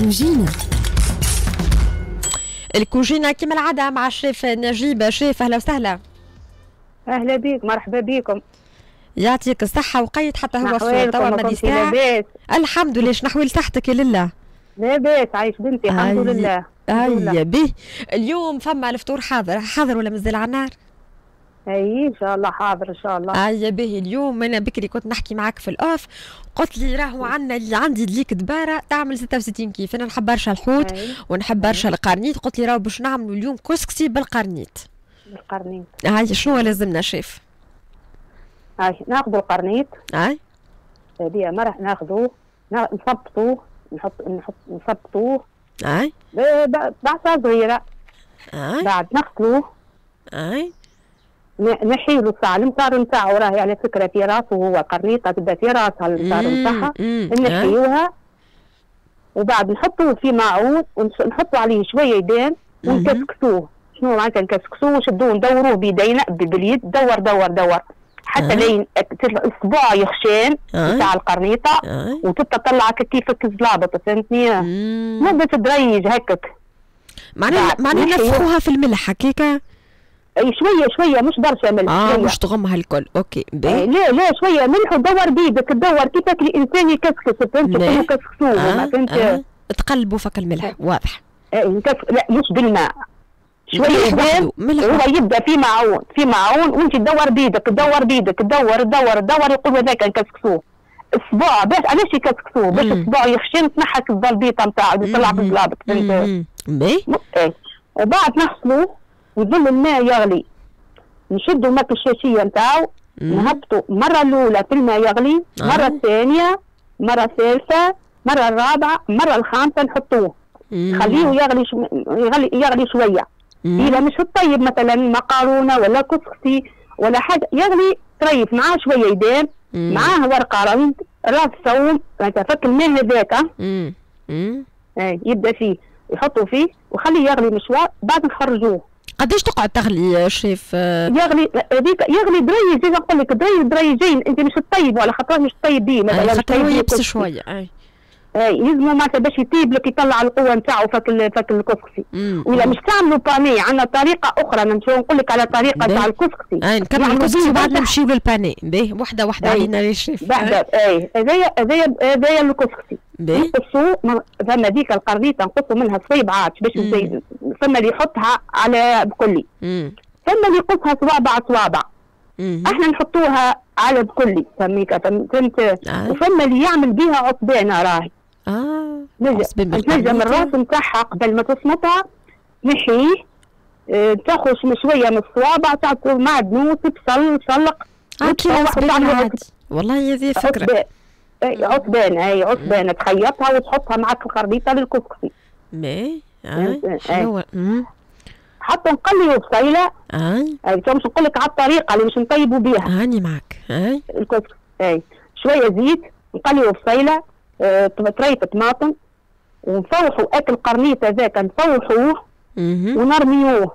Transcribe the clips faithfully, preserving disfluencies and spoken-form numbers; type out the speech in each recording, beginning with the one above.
الكوجينة. الكوجينة كما العادة مع الشيف نجيب. شيف أهلا وسهلا. أهلا بيك، مرحبا بكم. يعطيك الصحة وقيد حتى هو في توا مادي ساعة. الحمد لله. شنحوي لصحتك لله؟ لاباس عايش بنتي الحمد لله. هيا به. اليوم فما الفطور حاضر حاضر ولا مازال على النار؟ اي ان شاء الله حاضر ان شاء الله. هيا به. اليوم انا بكري كنت نحكي معاك في الاوف، قلت لي راهو عندنا اللي عندي دليك دباره تعمل ستة وستين كيف. انا نحب برشا الحوت ونحب برشا القرنيط، قلت لي راهو باش نعملوا اليوم كسكسي بالقرنيط. بالقرنيط. هاي شنو لازمنا شيف؟ هاي ناخذوا القرنيط. هاي هذه مرة ناخذوه نثبطوه نحط نحط نثبطوه. هاي بعصا صغيرة. هاي بعد نغسلوه. هاي نحيلو الساعة المسار نتاعو راهي على فكرة في راسه هو قرنيطة تبدا في راسها المسار نتاعها نحيوها، وبعد نحطوه في معون ونحطوا عليه شوية يدين ونكسكسوه. شنو معناتها نكسكسوه؟ نشدوه ندوروه بيدينا باليد دور دور دور حتى لين الصباع يخشان نتاع القرنيطة وتبقى تطلع كيفك زلابط، فهمتني؟ مدة تدريج هكاك. معناها معناها نفخوها في الملح هكاكا؟ اي شويه شويه مش برشا ملح. اه مش تغمها الكل. اوكي آه لا لا شويه ملح ودور بيدك تدور كيفك الانسان يكسكس، فهمت؟ كانوا كسكسوه. آه فهمت؟ آه. تقلبوا فك الملح. آه. واضح. آه لا مش بالماء، شويه يبان هو يبدا في معون في معون وانت تدور بيدك تدور بيدك تدور تدور تدور يقول هذاك نكسكسوه. الصباع باش علاش يكسكسوه؟ باش الصباع يخشن تنحك الزلبيطه نتاعو يطلع بالزلابط، فهمت؟ باهي. وبعد نغسلوه ويظل الماء يغلي، نشدوا الماء الشاشيه نتاعو نهبطوا المره الاولى في الماء يغلي، مره الثانيه مره الثالثه مره الرابعه مره الخامسه نحطوه خليه يغلي شو... يغلي يغلي شويه. اذا مش الطيب مثلا مقارونه ولا كسكسي ولا حاجه يغلي طريف معاه شويه يدين معاه ورقه رند راس ثوم فك الماء هذاك اي يبدا فيه يحطوا فيه وخليه يغلي مشوار بعد نخرجوه. قداش تقعد تغلي شيف؟ يغلي هذيك يغلي دريج، زي ما نقول لك دريج دريجين، انت مش تطيب ولا خاطر مش تطيب بيه مثلا خاطر هو يبس شويه. اي اي يلزموا معناتها باش يطيب لك يطلع القوه نتاعو فك فك الكسكسي. ولا مش تعملوا باني عندنا طريقه اخرى نمشيو نقول لك على طريقه تاع الكسكسي. اي نكمل الكسكسي وبعد نمشيو للباني. باهي وحده وحده علينا يا شيف. بعد اي هذايا هذايا هذايا الكسكسي نقصوا فما ديك القرنيطه نقصوا منها صويبعات باش فما اللي يحطها على بكلي، فما اللي يقصها صوابع صوابع، احنا نحطوها على بكلي فهميك فهمت؟ آه. وفما اللي يعمل بيها عصبانه راهي. اه تنجم الراس نتاعها قبل ما تصمتها نحيه اه تاخذ شويه من الصوابع تعطوا معدنوس بصل صلق عادي. والله هذه فكره. اي عصبانه اي عصبانه تخيطها وتحطها معك الخربيطه للكسكسي. باهي. اي شنو؟ حتى نقليو بصيله. اي اي مش نقول لك على الطريقه اللي باش نطيبوا بها. هاني معك. اي الكسكسي. اي شويه زيت نقليو بصيله اه طريفه طماطم ونفوحوا اكل قرنيط هذاك نفوحوه ونرميوه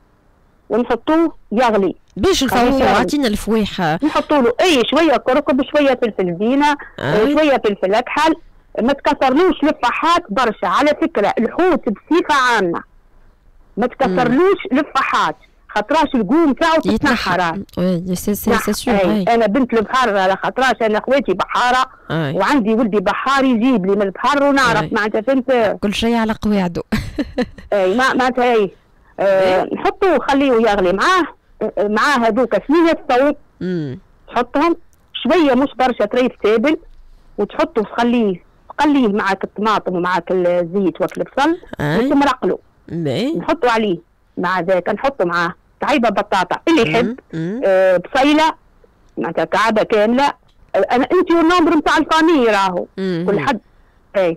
ونحطوه يغلي. باش نفوحوا عطينا الفويحه نحطوا له اي شويه كركم شويه فلفل زينه شويه فلفل اكحل ما تكسرلوش لفحات برشا. على فكره الحوت بصفه عامه ما تكسرلوش لفحات خاطراش القوم تاعو تتنحى راه. وي سي سي سي سور. انا بنت البحر على خاطراش انا خواتي بحاره أي. وعندي ولدي بحار يجيب لي من البحر ونعرف معناتها فهمت كل شيء على قواعده. اي معناتها اي آه نحطوه خليه يغلي معاه معاه هذوك سنين الثوم تحطهم شويه مش برشا طريف تابل وتحطه تخليه تقليه معاك الطماطم ومعاك الزيت وكل البصل وتمرقله. نحطوا عليه مع ذاك نحطوا معاه كعيبه بطاطا اللي يحب آه بصيله معناتها كعبه كامله. انا انت والنمبر نتاع الفامي راهو كل حد اي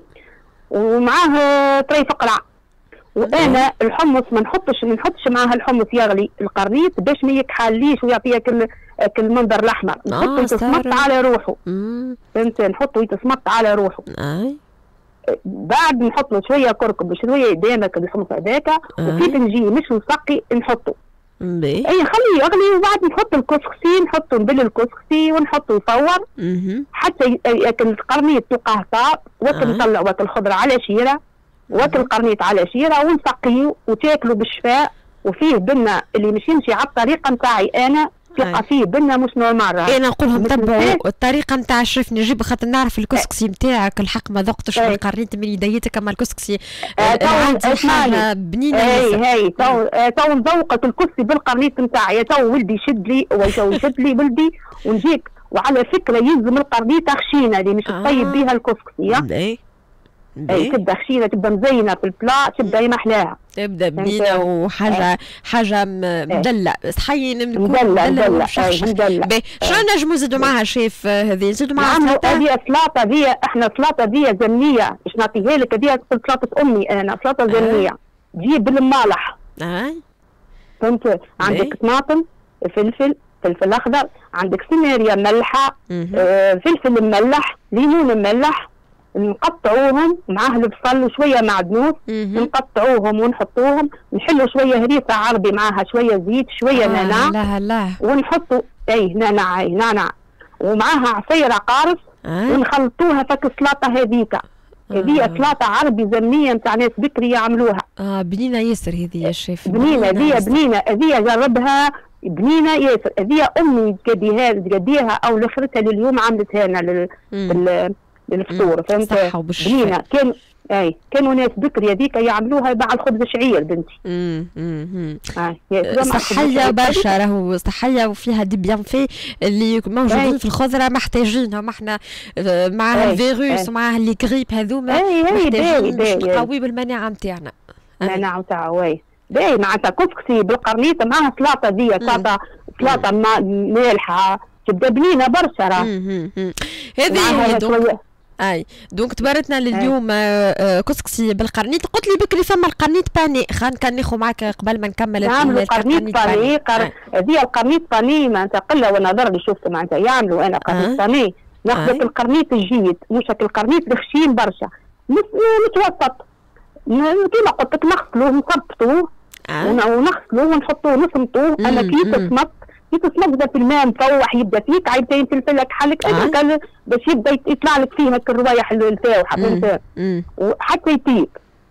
ومعاه طريف قرع. وانا الحمص ما نحطش ما نحطش معاها الحمص يغلي القرنيط باش ما يكحليش ويعطيك المنظر الاحمر. نحطه يتسمط على روحه. فهمت؟ نحطه يتسمط على روحه. اي بعد نحط له شويه كركم بشويه يدامك الحمص هذاك وكيف نجي مش نسقي نحطه. اي خليه يغلي وبعد نحط الكسكسي نحطه نبل الكسكسي ونحطه يفور حتى ياكل القرنيط تلقاه طاب وكل نطلع وكل الخضره على شيره واكل قرنيط على شيره ونسقيه وتاكلوا بالشفاء. وفيه بنه اللي مش يمشي على الطريقه نتاعي انا تلقى فيه بنه مش نورمال. انا نقول لهم تبعوا الطريقه نتاع الشيف نجيب خاطر نعرف الكسكسي نتاعك الحق ما ذقتش من قرنيط من يديتك. اما الكسكسي العادي حاجه بنينه. هاي هاي تو تو نذوقك الكسكسي بالقرنيط نتاعي. تو ولدي يشد لي تو يشد لي ولدي ونجيك. وعلى فكره يلزم القرنيطه خشينه اللي مش تطيب بها الكسكسي. اي تبدا خشينه تبدا مزينه في البلا تبدا ما احلاها تبدا بنينه وحاجه حاجه مدلع صحيين مدلع مدلع مدلع. شنو نجمو نزيدوا معها شيف هذه نزيدوا معها سلطه؟ هذه سلطه هذه احنا سلطه هذه زمنيه باش نعطيها لك. هذه سلطه امي انا سلطه زمنيه تجيب بالمالح. اي فهمت. عندك طماطم فلفل فلفل اخضر عندك سيناريا ملحه آه فلفل مملح ليمون مملح نقطعوهم معاه البصل وشويه معدنوس نقطعوهم ونحطوهم نحلوا شويه هريسه عربي معاها شويه زيت شويه آه نعناع. لا لا ونحطوا اي نعناع اي نعناع ومعاها عصير عقارب آه. ونخلطوها فك السلطه هذيك. هذه آه. سلطه عربي زمنيه نتاع ناس بكري يعملوها. اه بنينه ياسر هذه يا شيف. بنينه هذه بنينه هذه جربها بنينه ياسر. هذه امي تقديها تقديها او لخرتها لليوم عملتها لنا لل للفطور. فهمت. بنينه كان اي كانوا ناس بكري هذيك يعملوها مع الخبز شعير بنتي. امم امم صحيه برشا راهو صحيه وفيها دي بيان في اللي موجودين في الخضره محتاجينهم احنا مع الفيروس ومع لي غريب هذوما محتاجين باش نقوي بالمناعه نتاعنا. المناعه نتاعو اي باهي معناتها كسكسي بالقرنيط معها سلطه دي سلطه سلطه مالحه تبدا بنينه برشا راه. هذه اي دونك تبارتنا لليوم آه كسكسي بالقرنيط. قلت لي بكري فما القرنيط باني خان كان ناخذ معك قبل ما نكمل. يعملوا القرنيط باني هذه القرنيط باني معناتها قله ونظر اللي شفت معناتها يعملوا انا قرنيط باني ناخذ القرنيط الجيد مش القرنيط الخشين برشا متوسط كيما قلت لك نغسلوه نثبطوه ونغسلوه ونحطوه نصمتوه. انا كي تصمت كي تصمت في الماء مفوح يبدا فيك عيبتين فلفل لك حلك انا باش يبدا يطلع لك فيه هكا الروايح الفاوحه فهمت وحتى يطيب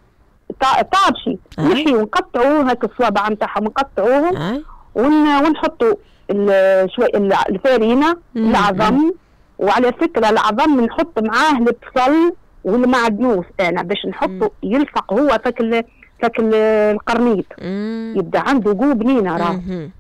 طابشي نحي ونقطعوه هكا الصوابع نتاعهم نقطعوهم ونحطوا شوي الفارينه العظم. وعلى فكره العظم نحط معاه البصل والمعدنوس انا باش نحطه يلصق هو فك فك القرنيط يبدا عنده جو بنينه راه.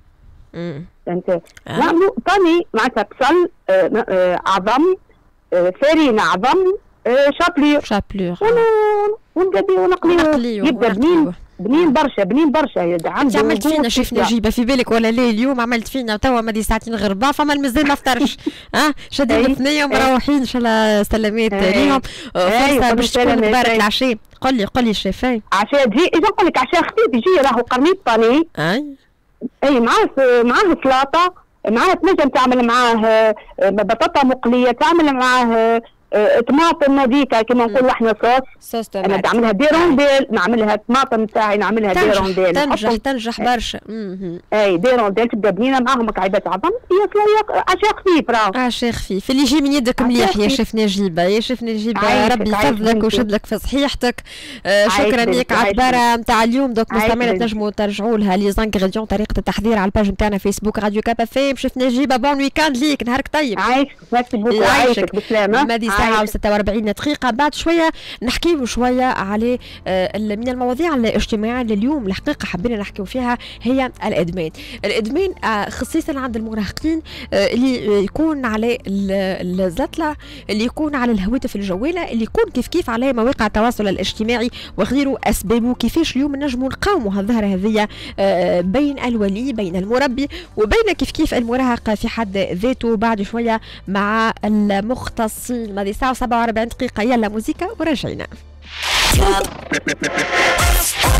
فهمت. نعملوا ثاني معناتها بصل آه آه عظم آه فارينه عظم آه شابلير شابلير ونقليه ونقليه يبدا بنين بنين برشا بنين برشا عنده. انت عملت فينا شيف نجيبه في بالك ولا لا اليوم عملت فينا توا مادي ساعتين غربا فما المزال ما فطرش. ها شادين الثنيه ومروحين ان شاء الله سلامات ليهم. فرصه باش تكون تبارك العشاء. قل لي قل لي الشيف. عشاء تجي اذا نقول لك عشاء خفيف يجي راهو قرنيط باني. اي اي معاه معاه سلطه معاه تنجم تعمل معاه بطاطا مقليه تعمل معاه طماطم هذيك كما نقولوا احنا صوص. انا نعملها ديرونديل نعملها طماطم نتاعي نعملها ديرونديل تنجح تنجح برشا. اي ديرونديل تبدا بنينه معاهم كعيبات عظم هي عشاء خفيف راه عشاء خفيف اللي يجي من يدك مليح يا شيف نجيبه يا شيف نجيبه. ربي يفضلك ويشد لك في صحيحتك. آه شكرا لك على العباره نتاع اليوم. دوك مستمعينا تنجموا ترجعوا لها لي زانغريديون طريقه التحضير على الباج نتاعنا فيسبوك راديو كابا فيم. شيف نجيبه بون ويكاند ليك نهارك طيب. عايشك ميرسي بوكو عايشك بسلامه. ساعة وستة وأربعين دقيقة. بعد شوية نحكيو شوية على من المواضيع الاجتماعية لليوم الحقيقة حبينا نحكيو فيها هي الإدمان. الإدمان خصيصا عند المراهقين اللي يكون على الزتلة اللي يكون على الهواتف الجوالة اللي يكون كيف كيف على مواقع التواصل الاجتماعي وغيره. أسبابه كيفاش اليوم نجموا نقاوموا هالظاهرة هذه بين الولي بين المربي وبين كيف كيف المراهق في حد ذاته. بعد شوية مع المختصين هذه ساعة وسبعة وأربعين دقيقة. يلا موسيقى ورجعنا.